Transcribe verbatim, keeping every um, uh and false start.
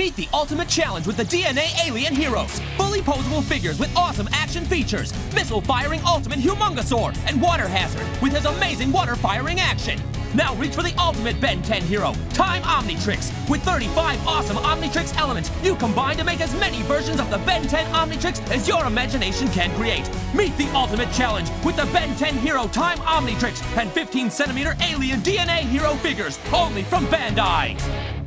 Meet the ultimate challenge with the D N A Alien Heroes. Fully posable figures with awesome action features. Missile-firing ultimate Humongosaur and Water Hazard with his amazing water-firing action. Now reach for the ultimate Ben ten hero, Time Omnitrix. With thirty-five awesome Omnitrix elements, you combine to make as many versions of the Ben ten Omnitrix as your imagination can create. Meet the ultimate challenge with the Ben ten hero Time Omnitrix and fifteen centimeter alien D N A hero figures, only from Bandai.